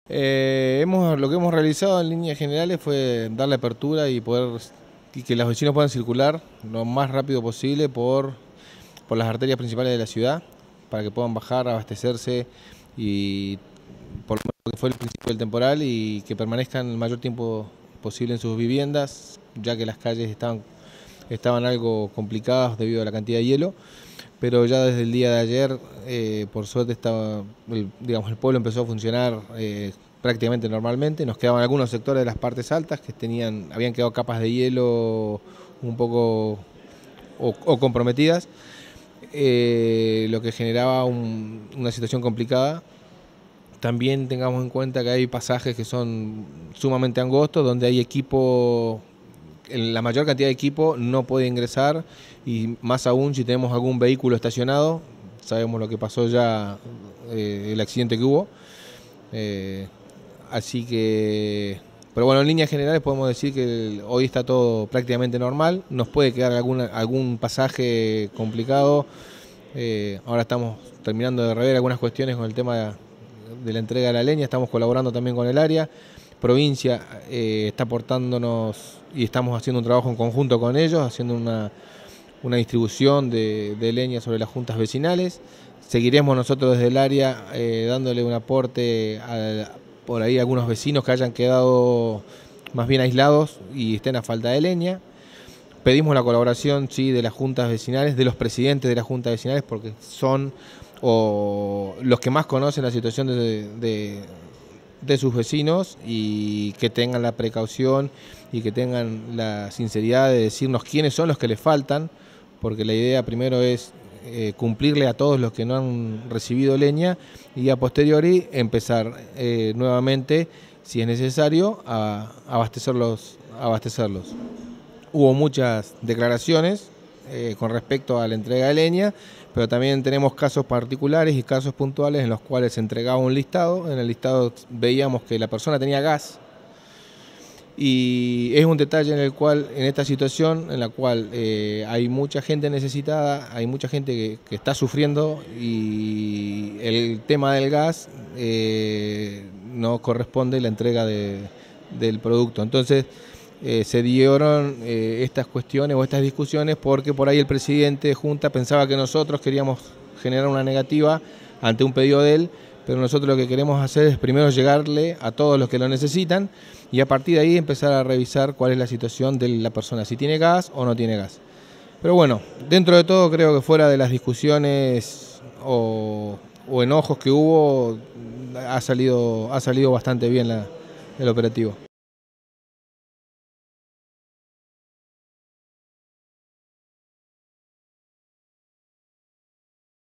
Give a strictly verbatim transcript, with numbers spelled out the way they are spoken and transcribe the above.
Eh, hemos, lo que hemos realizado en líneas generales fue darle apertura y poder y que los vecinos puedan circular lo más rápido posible por, por las arterias principales de la ciudad, para que puedan bajar, abastecerse y por lo que fue el principio del temporal y que permanezcan el mayor tiempo posible en sus viviendas, ya que las calles estaban, estaban algo complicadas debido a la cantidad de hielo. Pero ya desde el día de ayer, eh, por suerte, estaba, el, digamos, el pueblo empezó a funcionar eh, prácticamente normalmente. Nos quedaban algunos sectores de las partes altas que tenían, habían quedado capas de hielo un poco o, o comprometidas, eh, lo que generaba un, una situación complicada. También tengamos en cuenta que hay pasajes que son sumamente angostos, donde hay equipo, la mayor cantidad de equipo no puede ingresar, y más aún si tenemos algún vehículo estacionado. Sabemos lo que pasó ya, eh, el accidente que hubo. Eh, así que, pero bueno, en líneas generales podemos decir que hoy está todo prácticamente normal. Nos puede quedar alguna, algún pasaje complicado. Eh, ahora estamos terminando de rever algunas cuestiones con el tema de, de la entrega de la leña. Estamos colaborando también con el área. Provincia eh, está aportándonos y estamos haciendo un trabajo en conjunto con ellos, haciendo una, una distribución de, de leña sobre las juntas vecinales. Seguiremos nosotros desde el área eh, dándole un aporte a, por ahí a algunos vecinos que hayan quedado más bien aislados y estén a falta de leña. Pedimos la colaboración, sí, de las juntas vecinales, de los presidentes de las juntas vecinales, porque son o, los que más conocen la situación de, de de sus vecinos, y que tengan la precaución y que tengan la sinceridad de decirnos quiénes son los que les faltan, porque la idea primero es eh, cumplirle a todos los que no han recibido leña y a posteriori empezar eh, nuevamente, si es necesario, a abastecerlos, a abastecerlos. Hubo muchas declaraciones eh, con respecto a la entrega de leña, pero también tenemos casos particulares y casos puntuales en los cuales se entregaba un listado. En el listado veíamos que la persona tenía gas, y es un detalle en el cual, en esta situación en la cual eh, hay mucha gente necesitada, hay mucha gente que, que está sufriendo, y el tema del gas eh, no corresponde la entrega de, del producto. Entonces Eh, se dieron eh, estas cuestiones o estas discusiones porque por ahí el presidente de Junta pensaba que nosotros queríamos generar una negativa ante un pedido de él, pero nosotros lo que queremos hacer es primero llegarle a todos los que lo necesitan y a partir de ahí empezar a revisar cuál es la situación de la persona, si tiene gas o no tiene gas. Pero bueno, dentro de todo creo que fuera de las discusiones o, o enojos que hubo, ha salido, ha salido bastante bien la, el operativo.